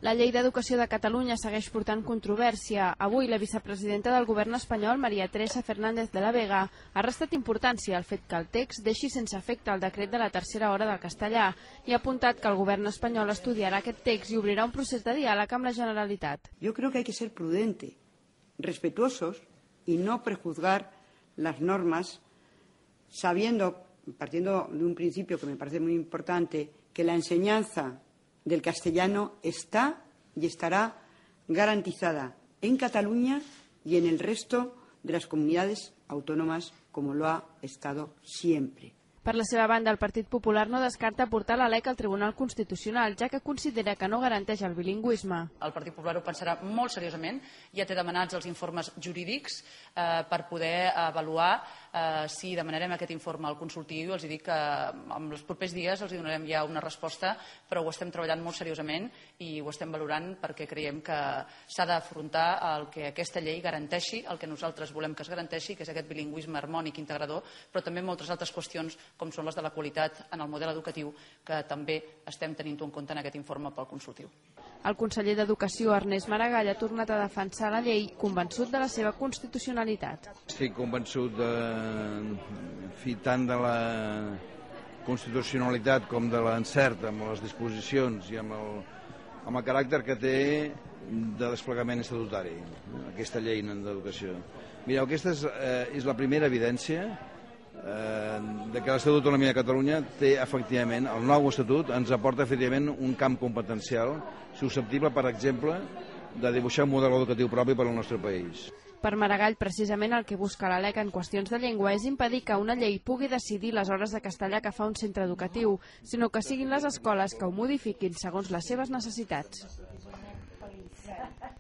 La llei d'educació de Catalunya segueix portant controvèrsia. Avui, la vicepresidenta del govern espanyol, María Teresa Fernández de la Vega, ha restat importància al fet que el text deixi sense efecte el decret de la tercera hora del castellà i ha apuntat que el govern espanyol estudiarà aquest text i obrirà un procés de diàleg amb la Generalitat. Yo creo que hay que ser prudente, respetuosos y no prejuzgar las normas partiendo de un principio que me parece muy importante, que la enseñanza del castellano está y estará garantizada en Cataluña y en el resto de las comunidades autónomas, como lo ha estado siempre. Per la seva banda, el Partit Popular no descarta portar la LEC al Tribunal Constitucional, ja que considera que no garanteix el bilingüisme. El Partit Popular ho pensarà molt seriosament, ja té demanats els informes jurídics per poder avaluar si demanarem aquest informe al consultiu. Els dic que en els propers dies els donarem ja una resposta, però ho estem treballant molt seriosament i ho estem valorant perquè creiem que s'ha d'afrontar el que aquesta llei garanteixi, el que nosaltres volem que es garanteixi, que és aquest bilingüisme harmònic integrador, però també moltes altres qüestions com són les de la qualitat en el model educatiu, que també estem tenint en compte en aquest informe pel consultiu. El conseller d'Educació, Ernest Maragall, ha tornat a defensar la llei, convençut de la seva constitucionalitat. Estic convençut tant de la constitucionalitat com de l'encert amb les disposicions i amb el caràcter que té de desplegament estatutari, aquesta llei d'educació. Mireu, aquesta és la primera evidència de que l'Estatut d'Autonomia de Catalunya té efectivament, el nou Estatut ens aporta efectivament un camp competencial susceptible, per exemple, de dibuixar un model educatiu propi per al nostre país. Per Maragall, precisament el que busca la LEC en qüestions de llengua és impedir que una llei pugui decidir les hores de castellà que fa un centre educatiu, sinó que siguin les escoles que ho modifiquin segons les seves necessitats.